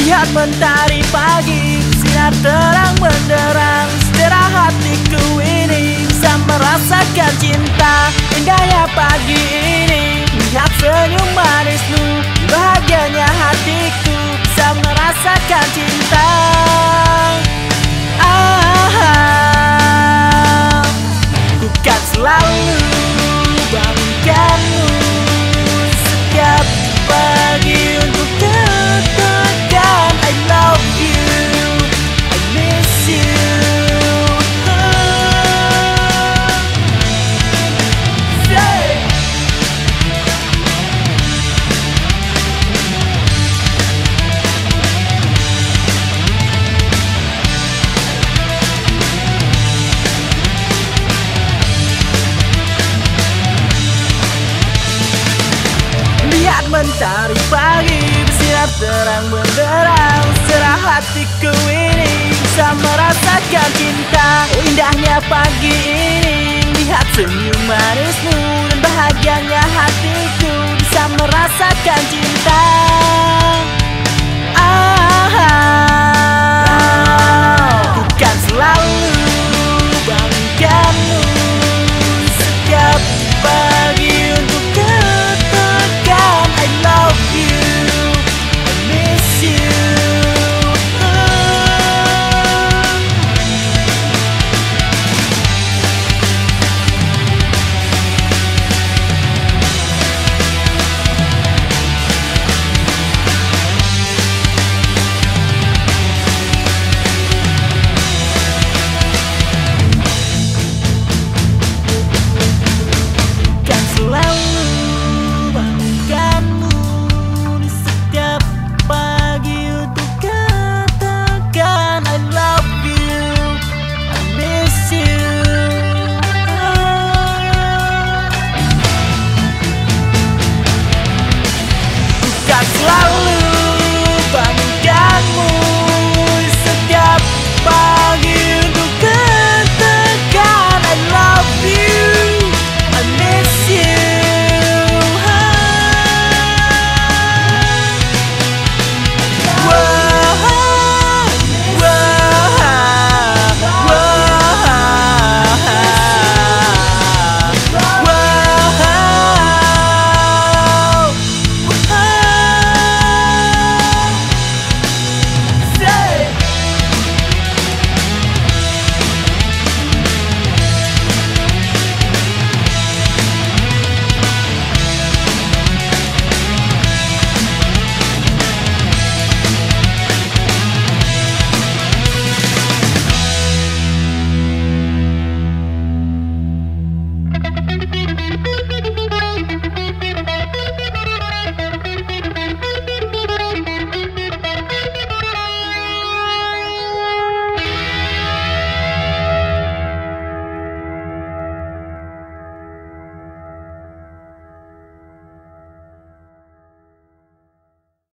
Lihat mentari pagi, sinar terang benderang, sejarah hatiku ini bisa merasakan cinta. Indahnya pagi ini, lihat senyum manismu, bahagianya hatiku bisa merasakan cinta. Ku kan selalu bangunkanmu setiap pagi untuk katakan I love you, I miss you. Lihat mentari pagi bersinar terang benderang, secerah hatiku ini bisa merasakan cinta. Oh indahnya pagi ini, lihat senyum manismu dan bahagianya hatiku bisa merasakan cinta.